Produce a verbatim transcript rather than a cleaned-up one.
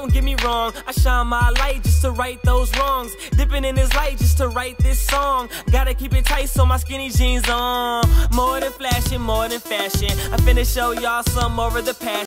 don't get me wrong, I shine my light just to right those wrongs. Dipping in this light just to write this song. Gotta keep it tight so my skinny jeans on. More than flashing, more than fashion. I finna show y'all some more of the passion.